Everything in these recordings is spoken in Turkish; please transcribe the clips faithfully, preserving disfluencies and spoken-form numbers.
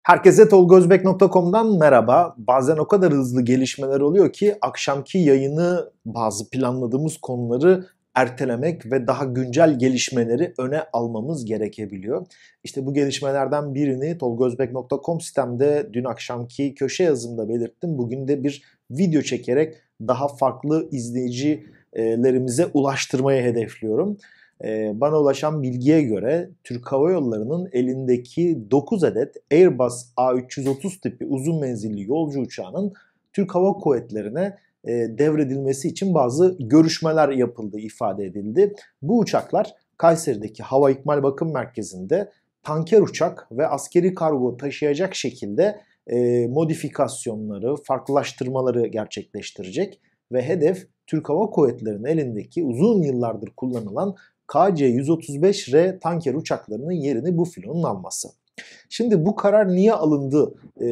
Herkese tolga özbek nokta com'dan merhaba. Bazen o kadar hızlı gelişmeler oluyor ki akşamki yayını bazı planladığımız konuları ertelemek ve daha güncel gelişmeleri öne almamız gerekebiliyor. İşte bu gelişmelerden birini tolga özbek nokta com sitemde dün akşamki köşe yazımda belirttim. Bugün de bir video çekerek daha farklı izleyicilerimize ulaştırmayı hedefliyorum. Bana ulaşan bilgiye göre Türk Hava Yolları'nın elindeki dokuz adet Airbus A üç yüz otuz tipi uzun menzilli yolcu uçağının Türk Hava Kuvvetleri'ne devredilmesi için bazı görüşmeler yapıldığı ifade edildi. Bu uçaklar Kayseri'deki Hava İkmal Bakım Merkezi'nde tanker uçak ve askeri kargo taşıyacak şekilde modifikasyonları, farklılaştırmaları gerçekleştirecek ve hedef Türk Hava Kuvvetleri'nin elindeki uzun yıllardır kullanılan K C yüz otuz beş R tanker uçaklarının yerini bu filonun alması. Şimdi bu karar niye alındı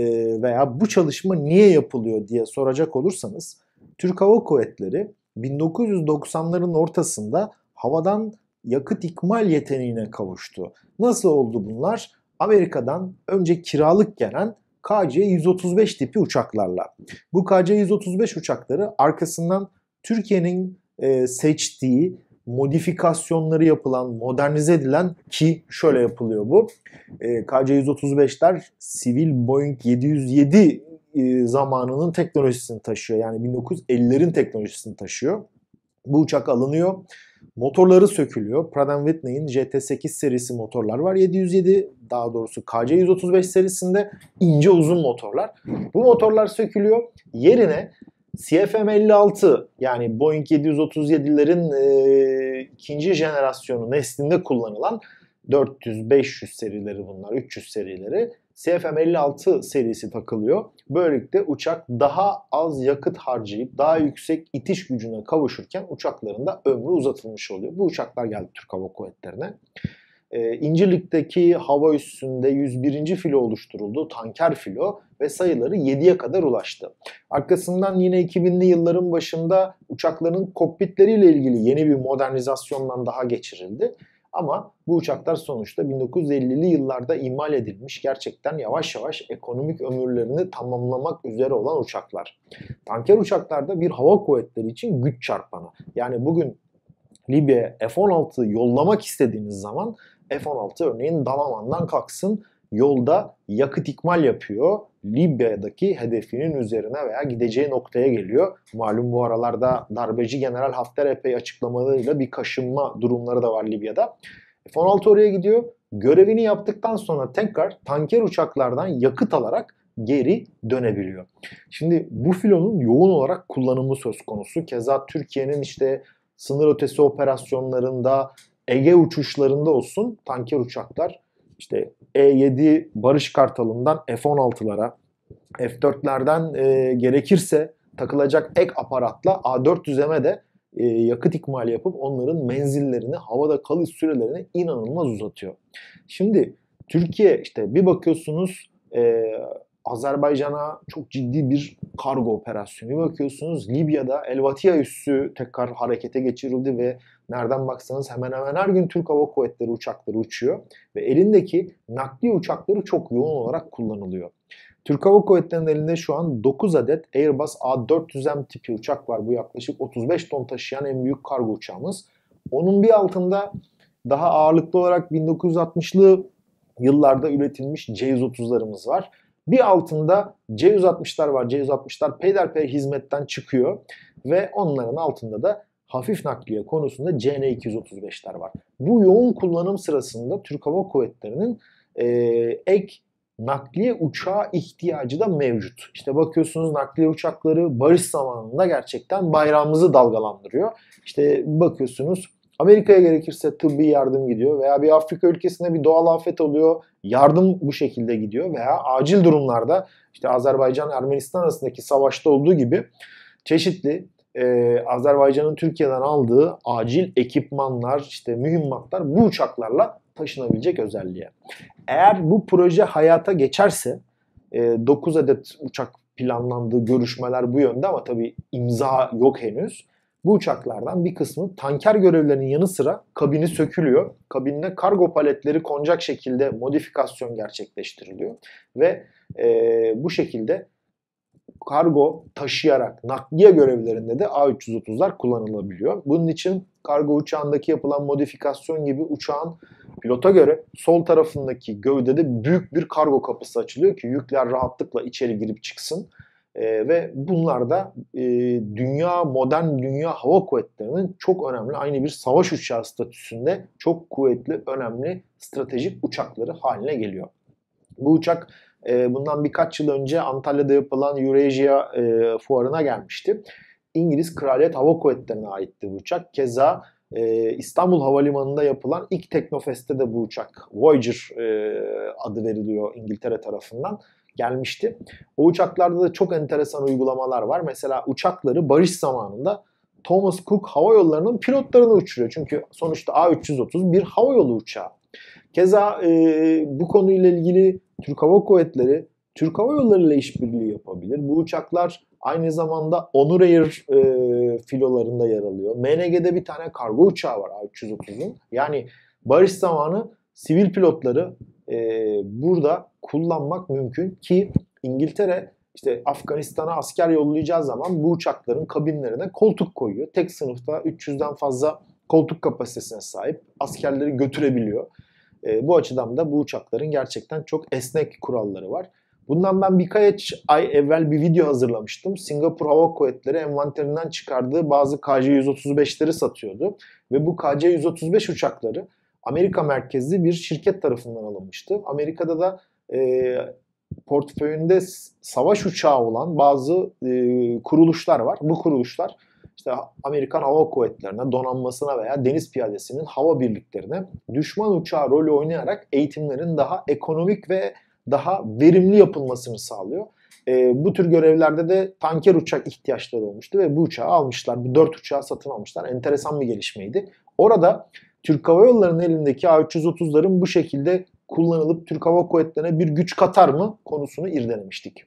veya bu çalışma niye yapılıyor diye soracak olursanız, Türk Hava Kuvvetleri bin dokuz yüz doksanların ortasında havadan yakıt ikmal yeteneğine kavuştu. Nasıl oldu bunlar? Amerika'dan önce kiralık gelen K C yüz otuz beş tipi uçaklarla. Bu K C yüz otuz beş uçakları arkasından Türkiye'nin e, seçtiği, modifikasyonları yapılan, modernize edilen, ki şöyle yapılıyor bu. E, K C yüz otuz beşler sivil Boeing yedi yüz yedi e, zamanının teknolojisini taşıyor. Yani bin dokuz yüz ellilerin teknolojisini taşıyor. Bu uçak alınıyor. Motorları sökülüyor. Pratt and Whitney'in J T sekiz serisi motorlar var yedi yüz yedi. Daha doğrusu K C yüz otuz beş serisinde ince uzun motorlar. Bu motorlar sökülüyor. Yerine C F M elli altı, yani Boeing yedi yüz otuz yedilerin e, ikinci jenerasyonu neslinde kullanılan dört yüz beş yüz serileri bunlar, üç yüz serileri. C F M elli altı serisi takılıyor. Böylelikle uçak daha az yakıt harcayıp daha yüksek itiş gücüne kavuşurken uçakların da ömrü uzatılmış oluyor. Bu uçaklar geldi Türk Hava Kuvvetleri'ne. Ee, İncirlik'teki hava üssünde yüz birinci filo oluşturuldu, tanker filo, ve sayıları yediye kadar ulaştı. Arkasından yine iki binli yılların başında uçakların kokpitleriyle ilgili yeni bir modernizasyondan daha geçirildi. Ama bu uçaklar sonuçta bin dokuz yüz ellili yıllarda imal edilmiş, gerçekten yavaş yavaş ekonomik ömürlerini tamamlamak üzere olan uçaklar. Tanker uçaklarda bir hava kuvvetleri için güç çarpanı. Yani bugün Libya'ya F on altı yollamak istediğiniz zaman F on altı örneğin Dalaman'dan kalksın, yolda yakıt ikmal yapıyor. Libya'daki hedefinin üzerine veya gideceği noktaya geliyor. Malum bu aralarda darbeci General Hafter epey açıklamalarıyla bir kaşınma durumları da var Libya'da. F on altı oraya gidiyor. Görevini yaptıktan sonra tekrar tanker uçaklardan yakıt alarak geri dönebiliyor. Şimdi bu filonun yoğun olarak kullanımı söz konusu. Keza Türkiye'nin işte sınır ötesi operasyonlarında, Ege uçuşlarında olsun tanker uçaklar işte E yedi Barış Kartalı'ndan F on altılara, F dörtlerden e, gerekirse takılacak ek aparatla A dört yüz'e de e, yakıt ikmali yapıp onların menzillerini, havada kalış sürelerini inanılmaz uzatıyor. Şimdi Türkiye işte bir bakıyorsunuz e, Azerbaycan'a çok ciddi bir kargo operasyonu. Bir bakıyorsunuz Libya'da El Vatiya üssü tekrar harekete geçirildi ve nereden baksanız hemen hemen her gün Türk Hava Kuvvetleri uçakları uçuyor. Ve elindeki nakliye uçakları çok yoğun olarak kullanılıyor. Türk Hava Kuvvetleri'nin elinde şu an dokuz adet Airbus A dört yüz M tipi uçak var. Bu yaklaşık otuz beş ton taşıyan en büyük kargo uçağımız. Onun bir altında daha ağırlıklı olarak bin dokuz yüz altmışlı yıllarda üretilmiş C yüz otuzlarımız var. Bir altında C yüz altmışlar var. C yüz altmışlar peyderpey hizmetten çıkıyor ve onların altında da hafif nakliye konusunda C N iki yüz otuz beşler var. Bu yoğun kullanım sırasında Türk Hava Kuvvetleri'nin e, ek nakliye uçağı ihtiyacı da mevcut. İşte bakıyorsunuz nakliye uçakları barış zamanında gerçekten bayrağımızı dalgalandırıyor. İşte bakıyorsunuz Amerika'ya gerekirse tıbbi yardım gidiyor veya bir Afrika ülkesinde bir doğal afet oluyor, yardım bu şekilde gidiyor veya acil durumlarda işte Azerbaycan-Ermenistan arasındaki savaşta olduğu gibi çeşitli e, Azerbaycan'ın Türkiye'den aldığı acil ekipmanlar, işte mühimmatlar bu uçaklarla taşınabilecek özelliğe. Eğer bu proje hayata geçerse e, dokuz adet uçak planlandığı görüşmeler bu yönde ama tabii imza yok henüz. Bu uçaklardan bir kısmı tanker görevlerinin yanı sıra kabini sökülüyor. Kabinine kargo paletleri konacak şekilde modifikasyon gerçekleştiriliyor. Ve e, bu şekilde kargo taşıyarak nakliye görevlerinde de A üç yüz otuzlar kullanılabiliyor. Bunun için kargo uçağındaki yapılan modifikasyon gibi uçağın pilota göre sol tarafındaki gövdede büyük bir kargo kapısı açılıyor ki yükler rahatlıkla içeri girip çıksın. Ee, ve bunlar da e, dünya modern dünya hava kuvvetlerinin çok önemli, aynı bir savaş uçağı statüsünde çok kuvvetli, önemli stratejik uçakları haline geliyor. Bu uçak e, bundan birkaç yıl önce Antalya'da yapılan Eurasia e, fuarına gelmişti. İngiliz Kraliyet Hava Kuvvetleri'ne aitti bu uçak. Keza e, İstanbul Havalimanı'nda yapılan ilk Teknofest'te de bu uçak Voyager e, adı veriliyor İngiltere tarafından, gelmişti. O uçaklarda da çok enteresan uygulamalar var. Mesela uçakları barış zamanında Thomas Cook Hava Yolları'nın pilotlarını uçuruyor. Çünkü sonuçta A üç yüz otuz bir havayolu uçağı. Keza e, bu konuyla ilgili Türk Hava Kuvvetleri Türk Hava Yolları ile işbirliği yapabilir. Bu uçaklar aynı zamanda Onur Air e, filolarında yer alıyor. M N G'de bir tane kargo uçağı var A üç yüz otuzun. Yani barış zamanı sivil pilotları e, burada kullanmak mümkün ki İngiltere işte Afganistan'a asker yollayacağı zaman bu uçakların kabinlerine koltuk koyuyor. Tek sınıfta üç yüzden fazla koltuk kapasitesine sahip, askerleri götürebiliyor. E, bu açıdan da bu uçakların gerçekten çok esnek kuralları var. Bundan ben birkaç ay evvel bir video hazırlamıştım. Singapur Hava Kuvvetleri envanterinden çıkardığı bazı K C yüz otuz beşleri satıyordu. Ve bu K C yüz otuz beş uçakları Amerika merkezli bir şirket tarafından alınmıştı. Amerika'da da e, portföyünde savaş uçağı olan bazı e, kuruluşlar var. Bu kuruluşlar işte Amerikan Hava Kuvvetleri'ne, donanmasına veya deniz piyadesinin hava birliklerine düşman uçağı rolü oynayarak eğitimlerin daha ekonomik ve daha verimli yapılmasını sağlıyor. E, bu tür görevlerde de tanker uçak ihtiyaçları olmuştu ve bu uçağı almışlar. Bu dört uçağı satın almışlar. Enteresan bir gelişmeydi. Orada Türk Hava Yolları'nın elindeki A üç yüz otuzların bu şekilde kullanılıp Türk Hava Kuvvetleri'ne bir güç katar mı konusunu irdelemiştik.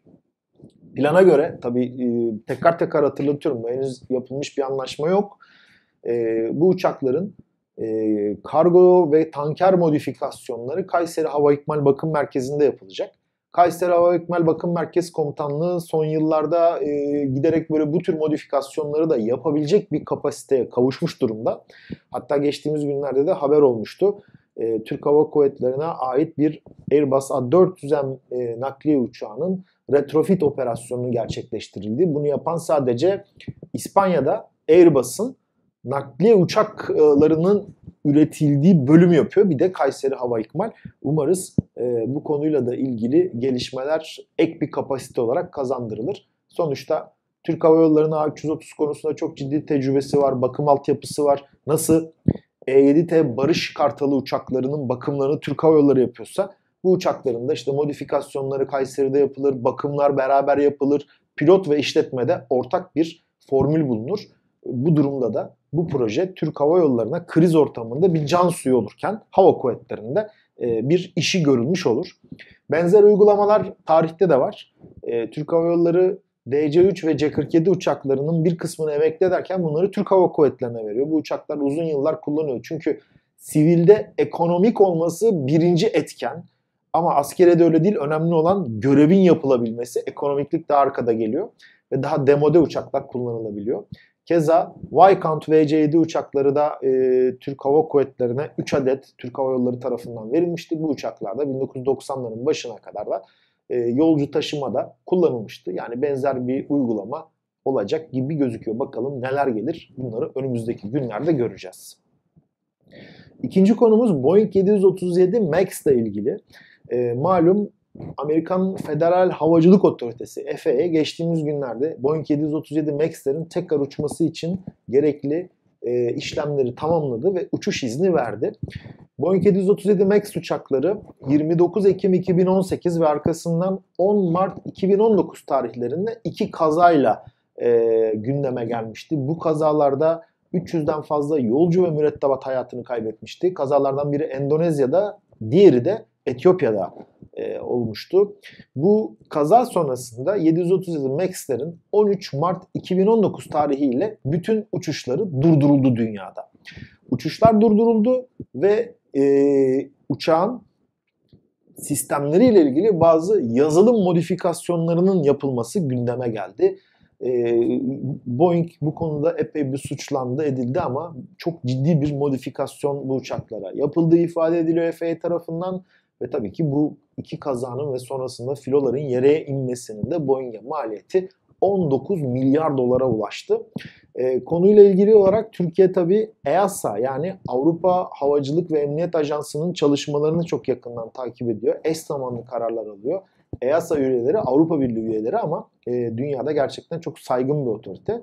Plana göre tabii e, tekrar tekrar hatırlatıyorum, henüz yapılmış bir anlaşma yok. E, bu uçakların e, kargo ve tanker modifikasyonları Kayseri Hava İkmal Bakım Merkezi'nde yapılacak. Kayseri Hava İkmal Bakım Merkezi Komutanlığı son yıllarda e, giderek böyle bu tür modifikasyonları da yapabilecek bir kapasiteye kavuşmuş durumda. Hatta geçtiğimiz günlerde de haber olmuştu. E, Türk Hava Kuvvetleri'ne ait bir Airbus A dört yüz M e, nakliye uçağının retrofit operasyonunu gerçekleştirildi. Bunu yapan sadece İspanya'da Airbus'un nakliye uçaklarının üretildiği bölümü yapıyor. Bir de Kayseri Hava İkmal. Umarız e, bu konuyla da ilgili gelişmeler ek bir kapasite olarak kazandırılır. Sonuçta Türk Hava Yolları'nın A üç yüz otuz konusunda çok ciddi tecrübesi var, bakım altyapısı var. Nasıl E yedi T Barış Kartalı uçaklarının bakımlarını Türk Hava Yolları yapıyorsa, bu uçakların da işte modifikasyonları Kayseri'de yapılır, bakımlar beraber yapılır, pilot ve işletmede ortak bir formül bulunur. Bu durumda da bu proje Türk Hava Yolları'na kriz ortamında bir can suyu olurken hava kuvvetlerinde bir işi görülmüş olur. Benzer uygulamalar tarihte de var. Türk Hava Yolları D C üç ve C kırk yedi uçaklarının bir kısmını emekli ederken bunları Türk Hava Kuvvetleri'ne veriyor. Bu uçaklar uzun yıllar kullanılıyor. Çünkü sivilde ekonomik olması birinci etken. Ama askere de öyle değil. Önemli olan görevin yapılabilmesi. Ekonomiklik daha arkada geliyor. Ve daha demode uçaklar kullanılabiliyor. Keza Viscount V C yedi uçakları da e, Türk Hava Kuvvetleri'ne üç adet Türk Hava Yolları tarafından verilmişti. Bu uçaklar da bin dokuz yüz doksanların başına kadar da e, yolcu taşımada kullanılmıştı. Yani benzer bir uygulama olacak gibi gözüküyor. Bakalım neler gelir, bunları önümüzdeki günlerde göreceğiz. İkinci konumuz Boeing yedi yüz otuz yedi MAX ile ilgili. E, malum Amerikan Federal Havacılık Otoritesi F A A geçtiğimiz günlerde Boeing yedi yüz otuz yedi MAX'lerin tekrar uçması için gerekli e, işlemleri tamamladı ve uçuş izni verdi. Boeing yedi yüz otuz yedi MAX uçakları yirmi dokuz Ekim iki bin on sekiz ve arkasından on Mart iki bin on dokuz tarihlerinde iki kazayla e, gündeme gelmişti. Bu kazalarda üç yüzden fazla yolcu ve mürettebat hayatını kaybetmişti. Kazalardan biri Endonezya'da, diğeri de Etiyopya'da e, olmuştu. Bu kaza sonrasında yedi yüz otuz yedi Max'lerin on üç Mart iki bin on dokuz tarihiyle bütün uçuşları durduruldu dünyada. Uçuşlar durduruldu ve e, uçağın sistemleriyle ilgili bazı yazılım modifikasyonlarının yapılması gündeme geldi. E, Boeing bu konuda epey bir suçlandı, edildi ama çok ciddi bir modifikasyon bu uçaklara yapıldığı ifade ediliyor F A A tarafından. Ve tabii ki bu iki kazanın ve sonrasında filoların yere inmesinin de Boeing'e maliyeti on dokuz milyar dolara ulaştı. E, konuyla ilgili olarak Türkiye tabii E A S A yani Avrupa Havacılık ve Emniyet Ajansı'nın çalışmalarını çok yakından takip ediyor. Eş zamanlı kararlar alıyor. E A S A üyeleri Avrupa Birliği üyeleri ama e, dünyada gerçekten çok saygın bir otorite.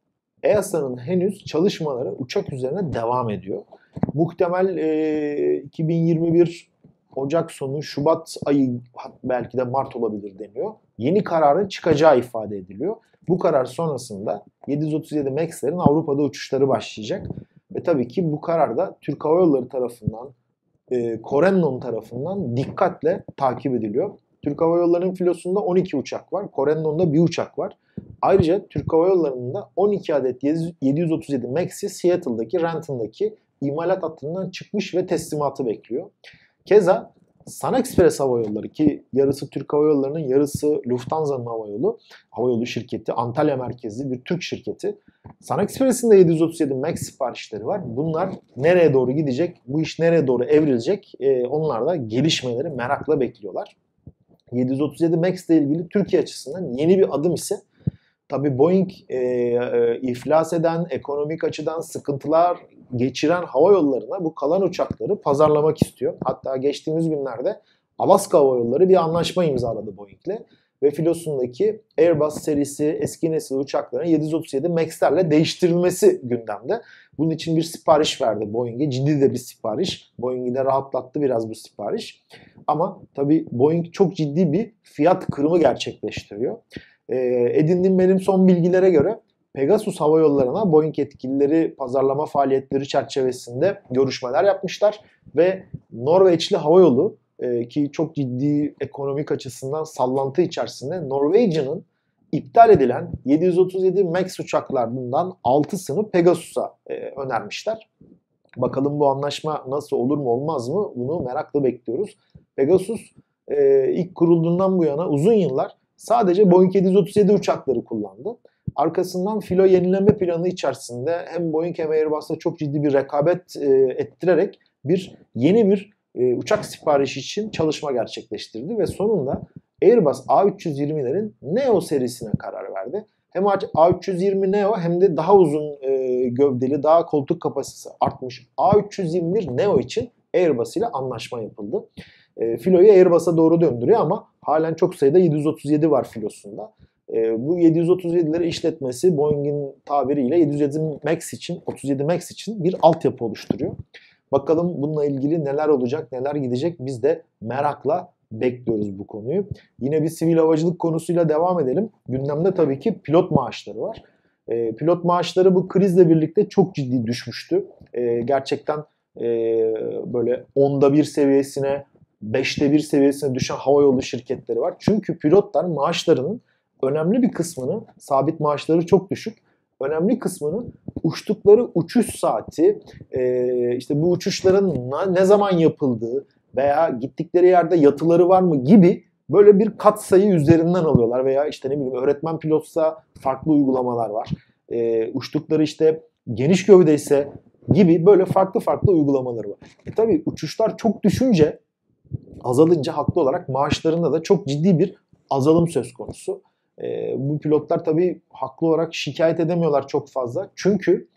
E A S A'nın henüz çalışmaları uçak üzerine devam ediyor. Muhtemel e, iki bin yirmi bir Ocak sonu, Şubat ayı belki de Mart olabilir deniyor. Yeni kararın çıkacağı ifade ediliyor. Bu karar sonrasında yedi yüz otuz yedi Max'lerin Avrupa'da uçuşları başlayacak. Ve tabii ki bu karar da Türk Hava Yolları tarafından, e, Corendon tarafından dikkatle takip ediliyor. Türk Hava Yolları'nın filosunda on iki uçak var. Corendon'da bir uçak var. Ayrıca Türk Hava Yolları'nın da on iki adet yedi yüz otuz yedi Max'i Seattle'daki, Renton'daki imalat hattından çıkmış ve teslimatı bekliyor. Keza Sun Express Hava Yolları ki yarısı Türk Hava Yolları'nın yarısı Lufthansa'nın hava yolu, hava yolu şirketi, Antalya merkezli bir Türk şirketi. Sun Express'in de yedi yüz otuz yedi Max siparişleri var. Bunlar nereye doğru gidecek, bu iş nereye doğru evrilecek, ee, onlar da gelişmeleri merakla bekliyorlar. yedi yüz otuz yedi Max ile ilgili Türkiye açısından yeni bir adım ise tabii Boeing e, e, iflas eden, ekonomik açıdan sıkıntılar geçiren hava yollarına bu kalan uçakları pazarlamak istiyor. Hatta geçtiğimiz günlerde Alaska Hava Yolları bir anlaşma imzaladı Boeing'le ve filosundaki Airbus serisi eski nesil uçakların yedi yüz otuz yedi Max'lerle değiştirilmesi gündemde. Bunun için bir sipariş verdi Boeing'e. Ciddi de bir sipariş. Boeing'i de rahatlattı biraz bu sipariş. Ama tabii Boeing çok ciddi bir fiyat kırımı gerçekleştiriyor. E, edindiğim benim son bilgilere göre Pegasus Hava Yolları'na Boeing yetkilileri pazarlama faaliyetleri çerçevesinde görüşmeler yapmışlar ve Norveçli Hava Yolu e, ki çok ciddi ekonomik açısından sallantı içerisinde Norwegian'ın iptal edilen yedi yüz otuz yedi Max uçaklarından altısını Pegasus'a e, önermişler. Bakalım bu anlaşma nasıl olur mu olmaz mı bunu merakla bekliyoruz. Pegasus e, ilk kurulduğundan bu yana uzun yıllar sadece Boeing yedi yüz otuz yedi uçakları kullandı. Arkasından filo yenileme planı içerisinde hem Boeing hem Airbus'ta çok ciddi bir rekabet e, ettirerek bir yeni bir e, uçak siparişi için çalışma gerçekleştirdi ve sonunda Airbus A üç yüz yirmilerin Neo serisine karar verdi. Hem A üç yüz yirmi Neo hem de daha uzun e, gövdeli, daha koltuk kapasitesi artmış A üç yüz yirmi bir Neo için Airbus ile anlaşma yapıldı. E, filoyu Airbus'a doğru döndürüyor ama halen çok sayıda yedi yüz otuz yedi var filosunda. E, bu yedi yüz otuz yedileri işletmesi Boeing'in tabiriyle yedi yüz yedi Max için, otuz yedi Max için bir altyapı oluşturuyor. Bakalım bununla ilgili neler olacak, neler gidecek biz de merakla bekliyoruz bu konuyu. Yine bir sivil havacılık konusuyla devam edelim. Gündemde tabii ki pilot maaşları var. E, pilot maaşları bu krizle birlikte çok ciddi düşmüştü. E, gerçekten e, böyle onda bir seviyesine, beşte bir seviyesine düşen havayolu şirketleri var. Çünkü pilotlar maaşlarının önemli bir kısmını, sabit maaşları çok düşük, önemli kısmını uçtukları uçuş saati, e, işte bu uçuşların ne zaman yapıldığı veya gittikleri yerde yatıları var mı gibi böyle bir katsayı üzerinden alıyorlar. Veya işte ne bileyim öğretmen pilotsa farklı uygulamalar var. E, uçtukları işte geniş gövdeyse gibi böyle farklı farklı uygulamaları var. E tabii uçuşlar çok düşünce, azalınca haklı olarak maaşlarında da çok ciddi bir azalım söz konusu. E, bu pilotlar tabii haklı olarak şikayet edemiyorlar çok fazla. Çünkü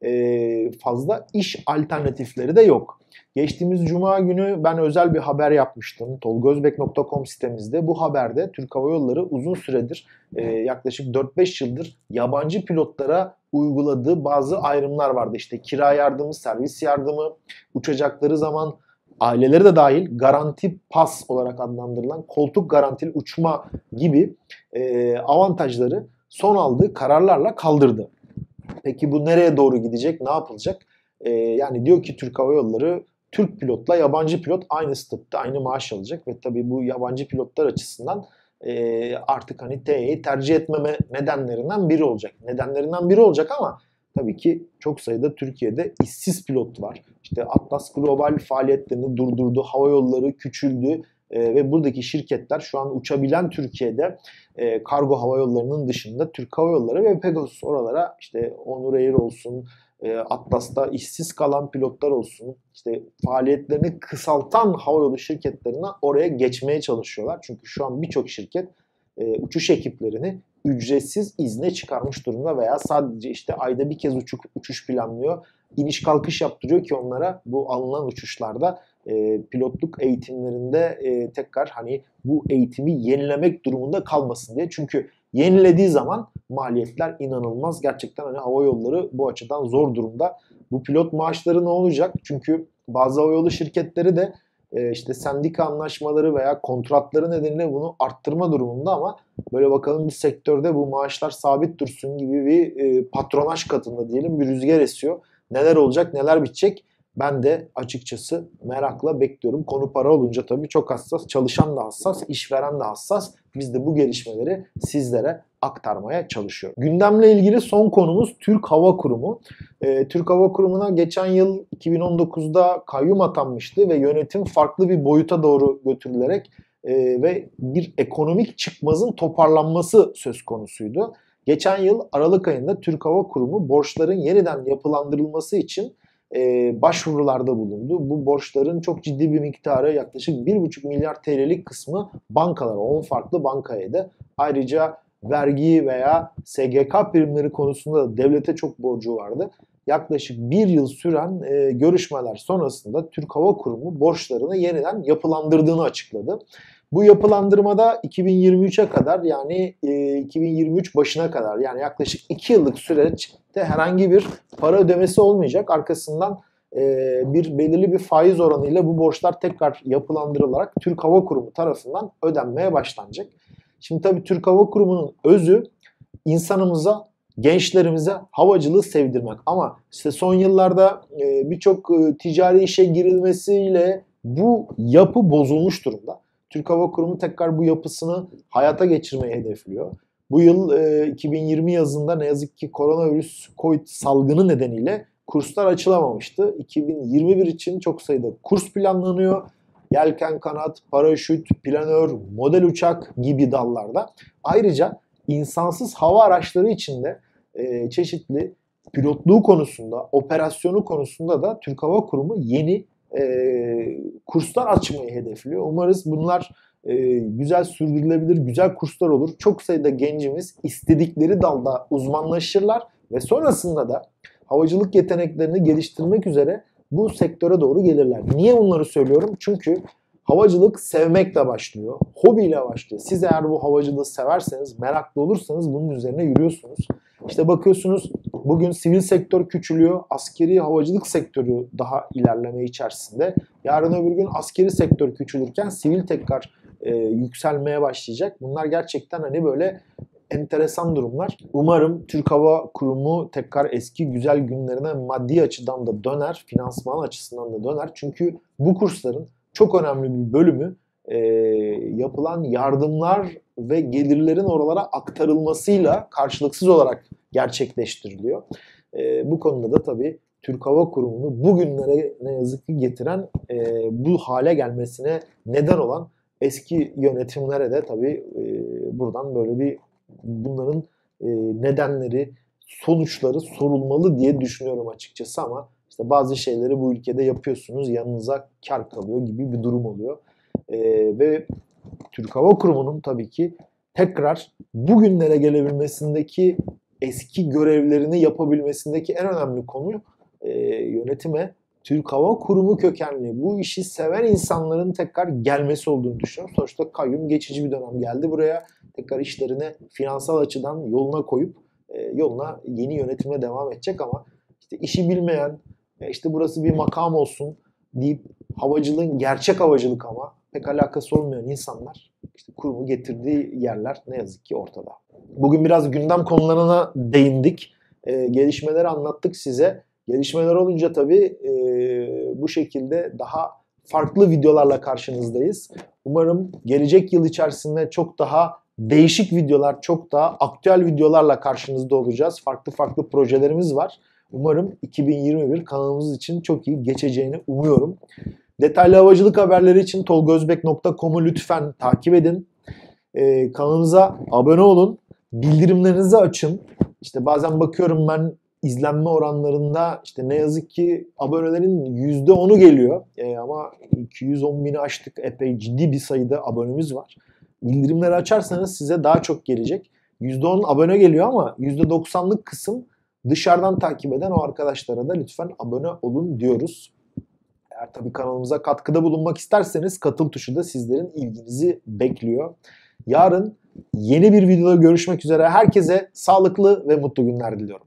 e, fazla iş alternatifleri de yok. Geçtiğimiz Cuma günü ben özel bir haber yapmıştım. tolgozbek nokta com sitemizde. Bu haberde Türk Hava Yolları uzun süredir e, yaklaşık dört beş yıldır yabancı pilotlara uyguladığı bazı ayrımlar vardı. İşte kira yardımı, servis yardımı, uçacakları zaman aileleri de dahil garanti pas olarak adlandırılan koltuk garantili uçma gibi e, avantajları son aldığı kararlarla kaldırdı. Peki bu nereye doğru gidecek, ne yapılacak? E, yani diyor ki Türk Hava Yolları Türk pilotla yabancı pilot aynı statüde aynı maaş alacak ve tabii bu yabancı pilotlar açısından e, artık hani T Y'yi tercih etmeme nedenlerinden biri olacak. Nedenlerinden biri olacak ama tabii ki çok sayıda Türkiye'de işsiz pilot var. İşte Atlas Global faaliyetlerini durdurdu, hava yolları küçüldü e, ve buradaki şirketler şu an uçabilen Türkiye'de e, kargo hava yollarının dışında Türk Hava Yolları ve Pegasus oralara işte Onur Air olsun, Atlas'ta işsiz kalan pilotlar olsun, işte faaliyetlerini kısaltan havayolu şirketlerine oraya geçmeye çalışıyorlar. Çünkü şu an birçok şirket e, uçuş ekiplerini ücretsiz izne çıkarmış durumda veya sadece işte ayda bir kez uçuk, uçuş planlıyor. İniş kalkış yaptırıyor ki onlara bu alınan uçuşlarda e, pilotluk eğitimlerinde e, tekrar hani bu eğitimi yenilemek durumunda kalmasın diye. Çünkü yenilediği zaman maliyetler inanılmaz. Gerçekten hani hava yolları bu açıdan zor durumda. Bu pilot maaşları ne olacak? Çünkü bazı havayolu şirketleri de e, işte sendika anlaşmaları veya kontratları nedeniyle bunu arttırma durumunda ama böyle bakalım bir sektörde bu maaşlar sabit dursun gibi bir e, patronaj katında diyelim bir rüzgar esiyor. Neler olacak, neler bitecek? Ben de açıkçası merakla bekliyorum. Konu para olunca tabii çok hassas. Çalışan da hassas, işveren de hassas. Biz de bu gelişmeleri sizlere aktarmaya çalışıyoruz. Gündemle ilgili son konumuz Türk Hava Kurumu. Ee, Türk Hava Kurumu'na geçen yıl iki bin on dokuzda kayyum atanmıştı ve yönetim farklı bir boyuta doğru götürülerek e, ve bir ekonomik çıkmazın toparlanması söz konusuydu. Geçen yıl Aralık ayında Türk Hava Kurumu borçların yeniden yapılandırılması için e, başvurularda bulundu. Bu borçların çok ciddi bir miktarı yaklaşık bir buçuk milyar T L'lik kısmı bankalara, on farklı bankaya da ayrıca vergi veya S G K primleri konusunda da devlete çok borcu vardı. Yaklaşık bir yıl süren e, görüşmeler sonrasında Türk Hava Kurumu borçlarını yeniden yapılandırdığını açıkladı. Bu yapılandırmada iki bin yirmi üçe kadar yani e, iki bin yirmi üç başına kadar yani yaklaşık iki yıllık süreçte herhangi bir para ödemesi olmayacak. Arkasından e, bir belirli bir faiz oranıyla bu borçlar tekrar yapılandırılarak Türk Hava Kurumu tarafından ödenmeye başlanacak. Şimdi tabii Türk Hava Kurumu'nun özü insanımıza, gençlerimize havacılığı sevdirmek. Ama işte son yıllarda e, birçok e, ticari işe girilmesiyle bu yapı bozulmuş durumda. Türk Hava Kurumu tekrar bu yapısını hayata geçirmeyi hedefliyor. Bu yıl e, iki bin yirmi yazında ne yazık ki koronavirüs Covid salgını nedeniyle kurslar açılamamıştı. iki bin yirmi bir için çok sayıda kurs planlanıyor. Yelken, kanat, paraşüt, planör, model uçak gibi dallarda. Ayrıca insansız hava araçları içinde e, çeşitli pilotluğu konusunda, operasyonu konusunda da Türk Hava Kurumu yeni e, kurslar açmayı hedefliyor. Umarız bunlar e, güzel sürdürülebilir, güzel kurslar olur. Çok sayıda gencimiz istedikleri dalda uzmanlaşırlar ve sonrasında da havacılık yeteneklerini geliştirmek üzere bu sektöre doğru gelirler. Niye bunları söylüyorum? Çünkü havacılık sevmekle başlıyor, hobiyle başlıyor. Siz eğer bu havacılığı severseniz, meraklı olursanız bunun üzerine yürüyorsunuz. İşte bakıyorsunuz bugün sivil sektör küçülüyor, askeri havacılık sektörü daha ilerleme içerisinde. Yarın öbür gün askeri sektör küçülürken sivil tekrar e, yükselmeye başlayacak. Bunlar gerçekten hani böyle enteresan durumlar. Umarım Türk Hava Kurumu tekrar eski güzel günlerine maddi açıdan da döner, finansman açısından da döner. Çünkü bu kursların çok önemli bir bölümü e, yapılan yardımlar ve gelirlerin oralara aktarılmasıyla karşılıksız olarak gerçekleştiriliyor. E, bu konuda da tabii Türk Hava Kurumu'nu bugünlere ne yazık ki getiren, e, bu hale gelmesine neden olan eski yönetimlere de tabii e, buradan böyle bir bunların e, nedenleri, sonuçları sorulmalı diye düşünüyorum açıkçası ama işte bazı şeyleri bu ülkede yapıyorsunuz, yanınıza kar kalıyor gibi bir durum oluyor. E, ve Türk Hava Kurumu'nun tabii ki tekrar bugünlere gelebilmesindeki eski görevlerini yapabilmesindeki en önemli konu e, yönetime Türk Hava Kurumu kökenli bu işi seven insanların tekrar gelmesi olduğunu düşünüyorum. Sonuçta kayyum geçici bir dönem geldi buraya. Tekrar işlerini finansal açıdan yoluna koyup e, yoluna yeni yönetimle devam edecek ama işte işi bilmeyen, e, işte burası bir makam olsun deyip havacılığın gerçek havacılık ama pek alakası olmayan insanlar işte kurumu getirdiği yerler ne yazık ki ortada. Bugün biraz gündem konularına değindik. E, gelişmeleri anlattık size. Gelişmeler olunca tabii e, bu şekilde daha farklı videolarla karşınızdayız. Umarım gelecek yıl içerisinde çok daha değişik videolar, çok daha aktüel videolarla karşınızda olacağız. Farklı farklı projelerimiz var. Umarım iki bin yirmi bir kanalımız için çok iyi geçeceğini umuyorum. Detaylı havacılık haberleri için tolgozbek nokta com'u lütfen takip edin. Ee, kanalımıza abone olun. Bildirimlerinizi açın. İşte bazen bakıyorum ben izlenme oranlarında işte ne yazık ki abonelerin yüzde onu geliyor. Ee, ama iki yüz on bini aştık. Epey ciddi bir sayıda abonemiz var. Bildirimleri açarsanız size daha çok gelecek. yüzde on abone geliyor ama yüzde doksanlık kısım dışarıdan takip eden o arkadaşlara da lütfen abone olun diyoruz. Eğer tabii kanalımıza katkıda bulunmak isterseniz katıl tuşu da sizlerin ilginizi bekliyor. Yarın yeni bir videoda görüşmek üzere. Herkese sağlıklı ve mutlu günler diliyorum.